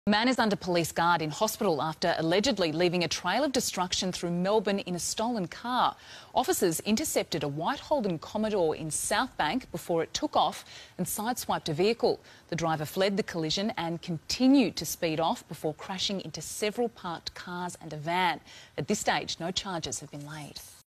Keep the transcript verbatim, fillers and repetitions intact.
A man is under police guard in hospital after allegedly leaving a trail of destruction through Melbourne in a stolen car. Officers intercepted a white Holden Commodore in Southbank before it took off and sideswiped a vehicle. The driver fled the collision and continued to speed off before crashing into several parked cars and a van. At this stage, no charges have been laid.